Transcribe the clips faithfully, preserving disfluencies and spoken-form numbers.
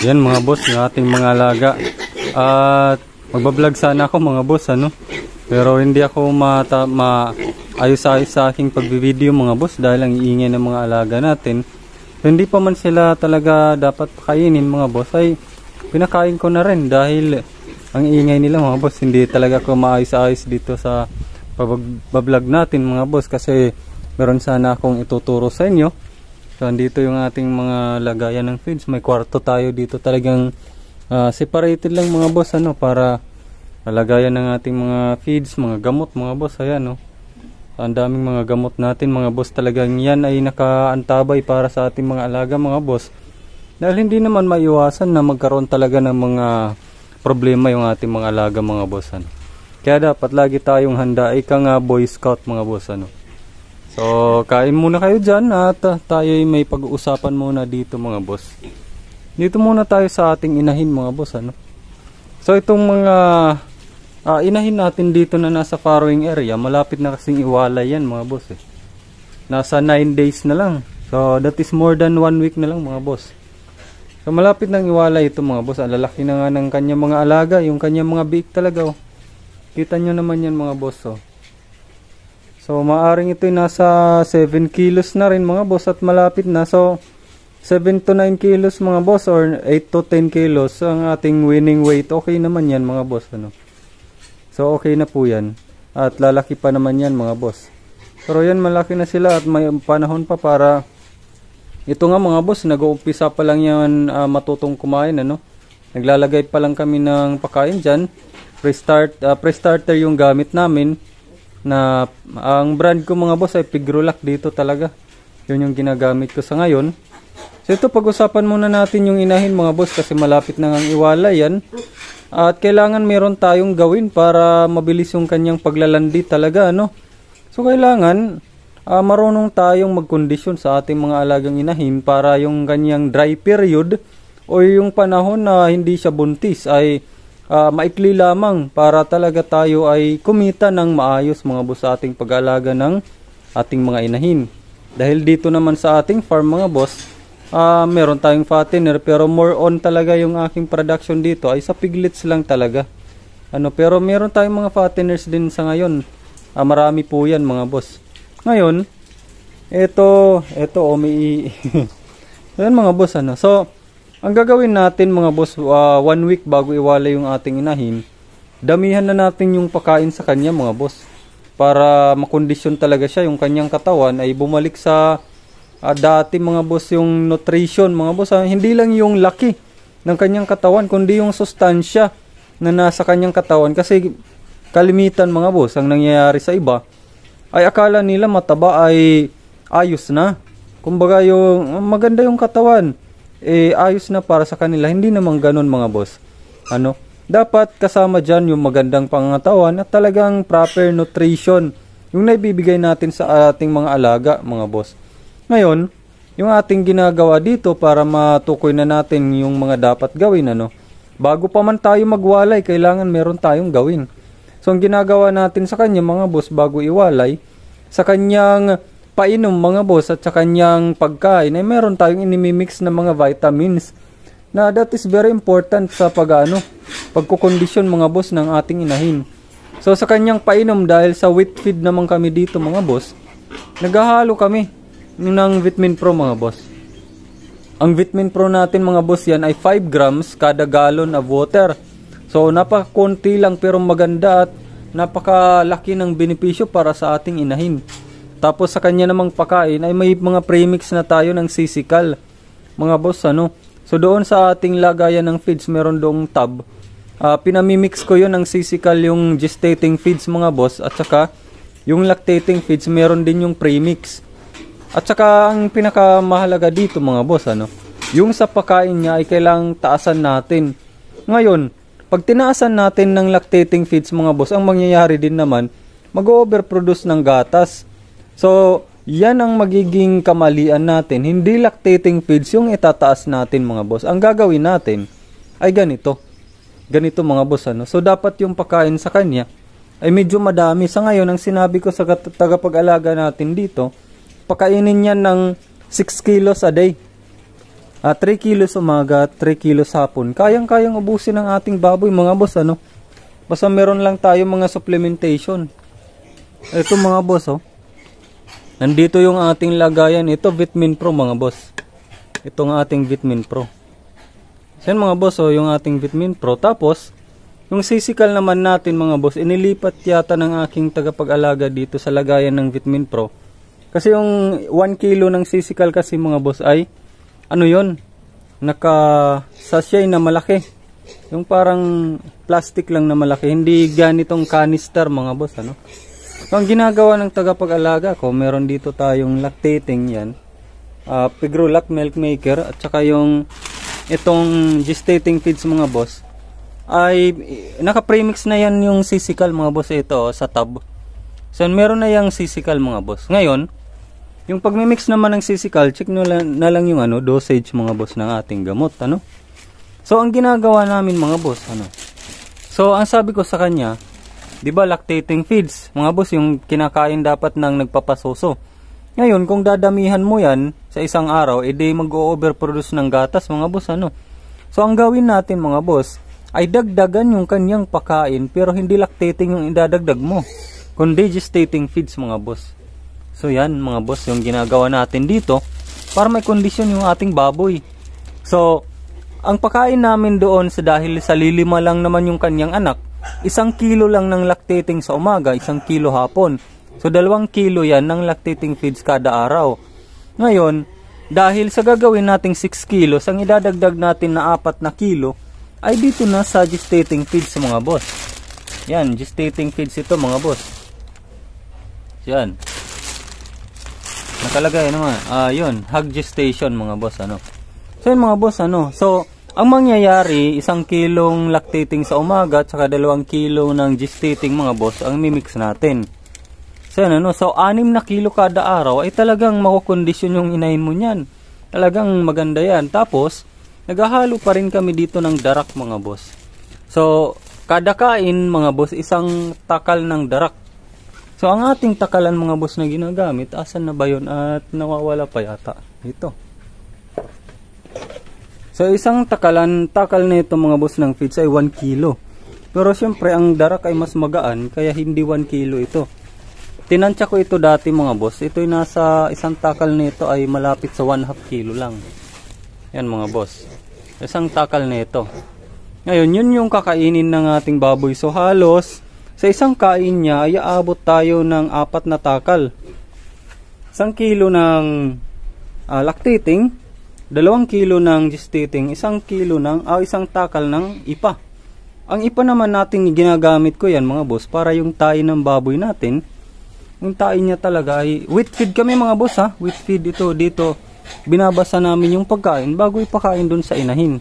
Yan mga boss, yung ating mga alaga. At magbablog sana ako mga boss, ano. Pero hindi ako mata, ma ayos-ayos sa aking pagbi-video mga boss dahil ang iingay ng mga alaga natin. So, hindi pa man sila talaga dapat pakainin mga boss, ay pinakain ko na rin dahil ang iingay nila mga boss. Hindi talaga ako maayos-ayos dito sa pag-vlog natin mga boss kasi meron sana akong ituturo sa inyo. So andito yung ating mga lagayan ng feeds. May kwarto tayo dito, talagang uh, separated lang mga boss, ano, para lagayan ng ating mga feeds, mga gamot mga boss. Ayan, no. Ang daming mga gamot natin mga boss, talagang yan ay nakaantabay para sa ating mga alaga mga boss. Dahil hindi naman maiwasan na magkaroon talaga ng mga problema yung ating mga alaga mga boss, ano. Kaya dapat lagi tayong handa, ika nga Boy Scout mga boss, ano. So kain muna kayo dyan at uh, tayo may pag-uusapan muna dito mga boss. Dito muna tayo sa ating inahin mga boss, ano. So itong mga uh, inahin natin dito na nasa farrowing area, malapit na kasing iwalay yan mga boss, eh. Nasa nine days na lang. So that is more than one week na lang mga boss. So malapit nang iwalay ito mga boss. Ang lalaki na nga ng kanyang mga alaga, yung kanyang mga biik talaga, oh. Kita nyo naman yan mga boss, oh. So maaring ito nasa seven kilos na rin mga boss at malapit na. So seven to nine kilos mga boss or eight to ten kilos ang ating winning weight. Okay naman yan mga boss, ano. So okay na po yan. At lalaki pa naman yan mga boss. Pero yan, malaki na sila at may panahon pa para ito nga mga boss, nag-uumpisa pa lang yan uh, matutong kumain, ano. Naglalagay pa lang kami ng pakain dyan. Pre-start, uh, pre-starter yung gamit namin. Na ang brand ko mga boss ay Pigrolac dito talaga. Yun yung ginagamit ko sa ngayon. So ito, pag-usapan muna natin yung inahin mga boss kasi malapit na ngang iwala yan. At kailangan meron tayong gawin para mabilis yung kanyang paglalandi talaga, ano. So kailangan uh, marunong tayong magkondisyon sa ating mga alagang inahin para yung kanyang dry period o yung panahon na hindi siya buntis ay Uh, maikli lamang para talaga tayo ay kumita ng maayos mga boss sa ating pag-alaga ng ating mga inahin. Dahil dito naman sa ating farm mga boss, uh, meron tayong fattener pero more on talaga yung aking production dito ay sa piglets lang talaga. Ano, pero meron tayong mga fatteners din sa ngayon. Uh, marami po yan mga boss. Ngayon, ito, ito, oh, may yan mga boss, ano. So, ang gagawin natin mga boss, uh, one week bago iwala yung ating inahin, damihan na natin yung pakain sa kanya mga boss. Para makondisyon talaga siya, yung kanyang katawan ay bumalik sa uh, dati mga boss yung nutrition mga boss. Uh, hindi lang yung laki ng kanyang katawan, kundi yung sustansya na nasa kanyang katawan. Kasi kalimitan mga boss, ang nangyayari sa iba, ay akala nila mataba ay ayos na. Kumbaga yung maganda yung katawan, eh ayos na para sa kanila. Hindi naman ganun mga boss, ano. Dapat kasama dyan yung magandang pangangatawan at talagang proper nutrition yung naibibigay natin sa ating mga alaga mga boss. Ngayon, yung ating ginagawa dito para matukoy na natin yung mga dapat gawin, ano, bago pa man tayo magwalay, kailangan meron tayong gawin. So ang ginagawa natin sa kanya mga boss bago iwalay, sa kanyang painom mga boss at sa kanyang pagkain ay meron tayong inimimix na mga vitamins na that is very important sa pag-ano, pagkukondisyon mga boss ng ating inahin. So sa kanyang painom, dahil sa wheat feed naman kami dito mga boss, naghahalo kami ng Vitamin Pro mga boss. Ang Vitamin Pro natin mga boss yan ay five grams kada gallon of water. So napakakunti lang pero maganda at napakalaki ng benepisyo para sa ating inahin. Tapos sa kanya namang pakain ay may mga premix na tayo ng sisikal mga boss, ano. So doon sa ating lagayan ng feeds, meron doong tab. Uh, pinamimix ko yun ng sisikal yung gestating feeds mga boss. At saka yung lactating feeds, meron din yung premix. At saka ang pinakamahalaga dito mga boss, ano, yung sa pakain niya ay kailangang taasan natin. Ngayon, pag tinaasan natin ng lactating feeds mga boss, ang mangyayari din naman, mag-overproduce ng gatas. So, yan ang magiging kamalian natin. Hindi lactating feeds yung itataas natin mga boss. Ang gagawin natin ay ganito. Ganito mga boss, ano. So, dapat yung pakain sa kanya ay medyo madami. Sa ngayon, ang sinabi ko sa tagapag-alaga natin dito, pakainin niya ng six kilos a day. uh, three kilos umaga, three kilos hapon. Kayang-kayang ubusin ng ating baboy mga boss, ano. Basta meron lang tayo mga supplementation. Ito mga boss, oh. Nandito yung ating lagayan. Ito Vitamin Pro mga boss. Ito ng ating Vitamin Pro. So yan mga boss, oh, yung ating Vitamin Pro. Tapos yung sisikal naman natin mga boss, inilipat yata ng aking tagapag-alaga dito sa lagayan ng Vitamin Pro. Kasi yung one kilo ng sisikal kasi mga boss ay ano yun, naka sachet na malaki. Yung parang plastic lang na malaki, hindi ganitong canister mga boss, ano. So ang ginagawa ng tagapag-alaga ko, meron dito tayong lactating yan, uh, Pigrulac milk maker, at saka yung itong gestating feeds mga boss, ay naka-premix na yan yung sisikal mga boss, ito sa tub. So meron na yung sisikal mga boss. Ngayon, yung pagmimix naman ng sisikal, check nyo lang, na lang yung ano, dosage mga boss ng ating gamot, ano. So ang ginagawa namin mga boss, ano. So ang sabi ko sa kanya, 'di ba lactating feeds, mga boss, yung kinakain dapat ng nagpapasoso. Ngayon, kung dadamihan mo 'yan sa isang araw, edi mag-overproduce ng gatas, mga boss, ano. So ang gawin natin mga boss, ay dagdagan yung kanyang pakain, pero hindi lactating yung idadagdag mo, kundi gestating feeds mga boss. So yan mga boss, yung ginagawa natin dito para may kondisyon yung ating baboy. So ang pakain namin doon, sa dahil sa lilima lang naman yung kanyang anak, isang kilo lang ng lactating sa umaga, isang kilo hapon. So dalawang kilo yan ng lactating feeds kada araw. Ngayon, dahil sa gagawin nating six kilos, ang idadagdag natin na apat na kilo ay dito na sa gestating feeds mga boss. Yan, gestating feeds ito mga boss. Yan. Nakalagay naman, ah, yun, hog gestation mga boss, ano. So yun mga boss, ano. So, ang mangyayari, isang kilong lactating sa umaga at saka dalawang kilo ng gestating mga boss ang mimix natin. So yan, ano. So, anim na kilo kada araw ay talagang makukondisyon yung inahin mo niyan. Talagang maganda yan. Tapos, naghahalo pa rin kami dito ng darak mga boss. So, kada kain mga boss, isang takal ng darak. So, ang ating takalan mga boss na ginagamit, asan na ba yun? At nawawala pa yata. Ito. So, isang takalan, takal na ito mga boss ng feeds ay one kilo. Pero syempre, ang darak ay mas magaan, kaya hindi one kilo ito. Tinansya ko ito dati mga boss. Ito ay nasa isang takal na ito ay malapit sa one half kilo lang. Yan mga boss. Isang takal na ito. Ngayon, yun yung kakainin ng ating baboy. So, halos sa isang kain niya ay aabot tayo ng apat na takal. Isang kilo ng uh, lactating, dalawang kilo ng gestating, isang kilo ng, ah, isang takal ng ipa. Ang ipa naman natin ginagamit ko yan mga boss para yung tahi ng baboy natin. Yung tahi niya talaga ay wheat feed kami mga boss, ha. Wheat feed ito dito. Binabasa namin yung pagkain bago ipakain dun sa inahin.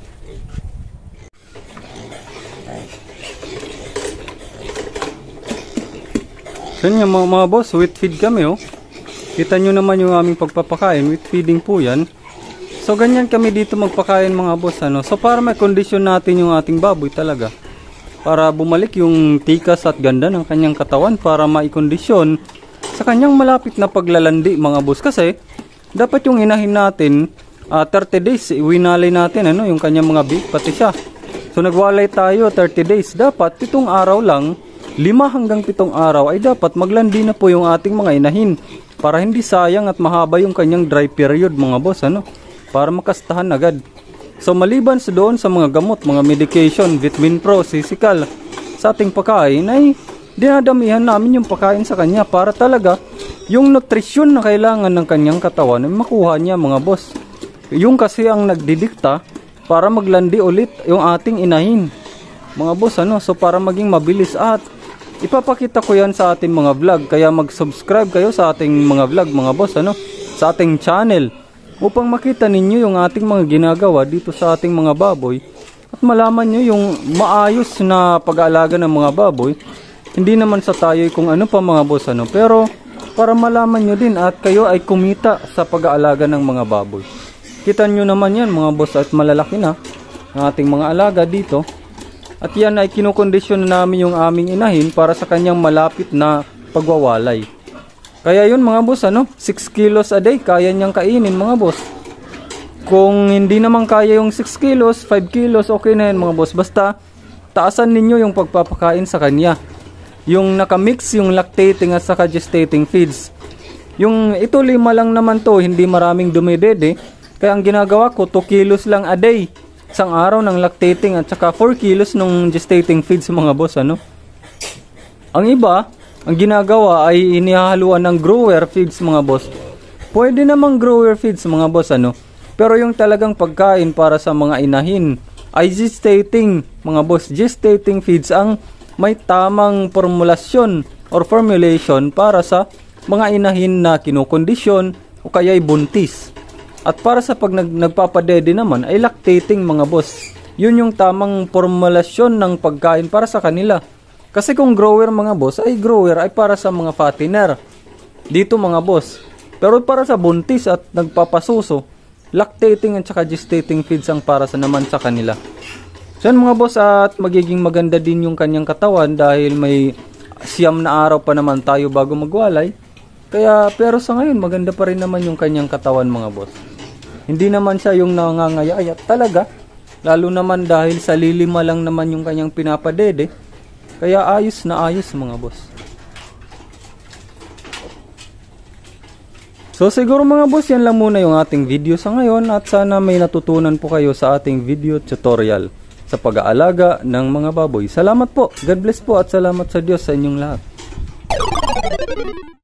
So yan mga, mga boss, wheat feed kami, oh. Kita nyo naman yung aming pagpapakain, wheat feeding po yan. So ganyan kami dito magpakain mga boss, ano. So para may kondisyon natin yung ating baboy talaga, para bumalik yung tikas at ganda ng kanyang katawan, para maikondisyon sa kanyang malapit na paglalandi mga boss. Kasi dapat yung inahin natin uh, thirty days, iwinalay natin ano, yung kanyang mga beef pati siya. So nagwalay tayo thirty days, dapat pitong araw lang, lima hanggang pitong araw ay dapat maglandi na po yung ating mga inahin, para hindi sayang at mahaba yung kanyang dry period mga boss, ano, para makastahan agad. So maliban sa doon sa mga gamot, mga medication, Vitamin Pro, sisikal sa ating pagkain, ay dinadamihan namin yung pagkain sa kanya para talaga yung nutrisyon na kailangan ng kanyang katawan ay makuha niya mga boss. Yung kasi ang nagdidikta para maglandi ulit yung ating inahin mga boss, ano. So para maging mabilis, at ipapakita ko yan sa ating mga vlog, kaya mag-subscribe kayo sa ating mga vlog mga boss, ano, sa ating channel, upang makita ninyo yung ating mga ginagawa dito sa ating mga baboy at malaman nyo yung maayos na pag-aalaga ng mga baboy. Hindi naman sa tayo kung ano pa mga boss, ano, pero para malaman nyo din at kayo ay kumita sa pag-aalaga ng mga baboy. Kita nyo naman yan mga boss, at malalaki na ang ating mga alaga dito. At yan ay kinukondisyon namin yung aming inahin para sa kanyang malapit na pagwawalay. Kaya yun mga boss, ano, six kilos a day kaya niyang kainin mga boss. Kung hindi naman kaya yung six kilos, five kilos, okay na yan mga boss. Basta taasan ninyo yung pagpapakain sa kanya. Yung nakamix yung lactating at saka gestating feeds. Yung ito lima lang naman to, hindi maraming dumidede. Kaya ang ginagawa ko, two kilos lang a day. Isang araw ng lactating at saka four kilos nung gestating feeds mga boss, ano. Ang iba, ang ginagawa ay inihahaluan ng grower feeds mga boss. Pwede namang grower feeds mga boss, ano. Pero yung talagang pagkain para sa mga inahin ay gestating mga boss. Gestating feeds ang may tamang formulasyon or formulation para sa mga inahin na kinukondisyon o kaya'y buntis. At para sa pag nag, nagpapadede naman ay lactating mga boss. Yun yung tamang formulasyon ng pagkain para sa kanila. Kasi kung grower mga boss ay grower ay para sa mga fattener. Dito mga boss. Pero para sa buntis at nagpapasuso, lactating at saka gestating feeds ang para sa naman sa kanila. So yan mga boss, at magiging maganda din yung kanyang katawan dahil may siyam na araw pa naman tayo bago magwalay. Kaya pero sa ngayon maganda pa rin naman yung kanyang katawan mga boss. Hindi naman siya yung nangangayayat talaga. Lalo naman dahil sa lilima lang naman yung kanyang pinapadede. Kaya ayos na ayos mga boss. So siguro mga boss, yan lang muna yung ating video sa ngayon. At sana may natutunan po kayo sa ating video tutorial sa pag-aalaga ng mga baboy. Salamat po. God bless po at salamat sa Diyos sa inyong lahat.